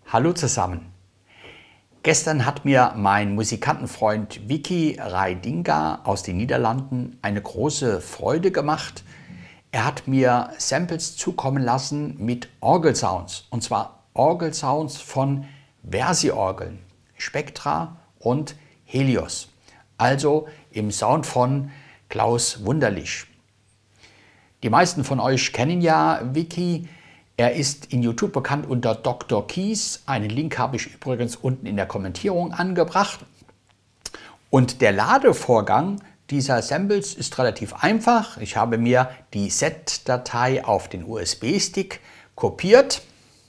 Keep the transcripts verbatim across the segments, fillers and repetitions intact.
Hallo zusammen. Gestern hat mir mein Musikantenfreund Vicky Reidinga aus den Niederlanden eine große Freude gemacht. Er hat mir Samples zukommen lassen mit Orgelsounds, und zwar Orgelsounds von Versi-Orgeln, Spectra und Helios, also im Sound von Klaus Wunderlich. Die meisten von euch kennen ja Vicky. Er ist in YouTube bekannt unter Doktor Keys. Einen Link habe ich übrigens unten in der Kommentierung angebracht. Und der Ladevorgang dieser Samples ist relativ einfach. Ich habe mir die Z-Datei auf den U S B-Stick kopiert.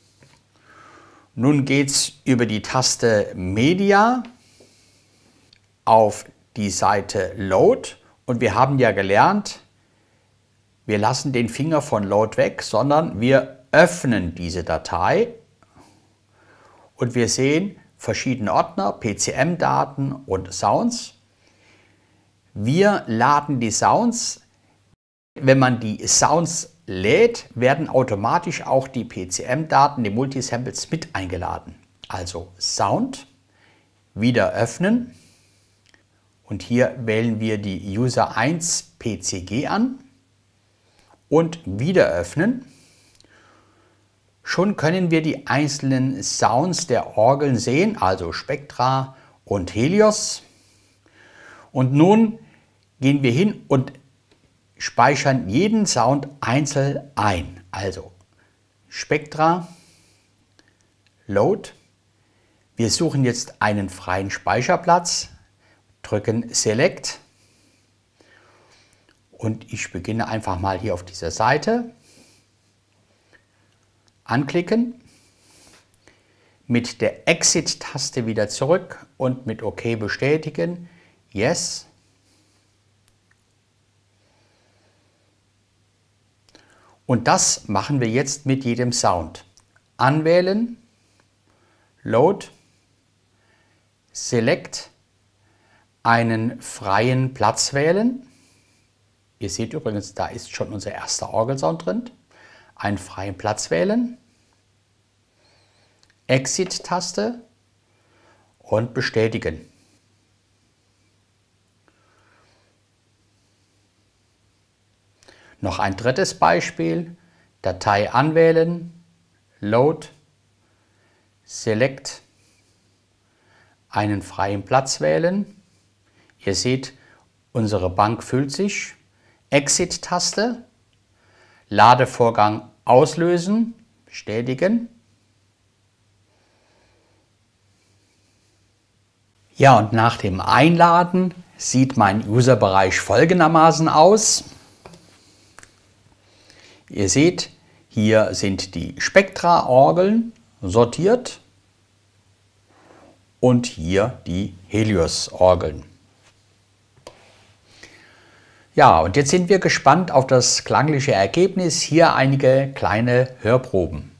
Nun geht es über die Taste Media auf die Seite Load. Und wir haben ja gelernt, wir lassen den Finger von Load weg, sondern wir öffnen diese Datei und wir sehen verschiedene Ordner, P C M-Daten und Sounds. Wir laden die Sounds. Wenn man die Sounds lädt, werden automatisch auch die P C M-Daten, die Multisamples mit eingeladen. Also Sound, wieder öffnen und hier wählen wir die User eins P C G an und wieder öffnen. Schon können wir die einzelnen Sounds der Orgeln sehen, also Spectra und Helios. Und nun gehen wir hin und speichern jeden Sound einzeln ein. Also Spectra, Load. Wir suchen jetzt einen freien Speicherplatz, drücken Select und ich beginne einfach mal hier auf dieser Seite. Anklicken, mit der Exit-Taste wieder zurück und mit OK bestätigen. Yes. Und das machen wir jetzt mit jedem Sound. Anwählen, Load, Select, einen freien Platz wählen. Ihr seht übrigens, da ist schon unser erster Orgelsound drin. Einen freien Platz wählen, Exit-Taste und bestätigen. Noch ein drittes Beispiel, Datei anwählen, Load, Select, einen freien Platz wählen. Ihr seht, unsere Bank füllt sich, Exit-Taste, Ladevorgang auslösen, bestätigen. Ja, und nach dem Einladen sieht mein Userbereich folgendermaßen aus. Ihr seht, hier sind die Spectra-Orgeln sortiert und hier die Helios-Orgeln. Ja, und jetzt sind wir gespannt auf das klangliche Ergebnis. Hier einige kleine Hörproben.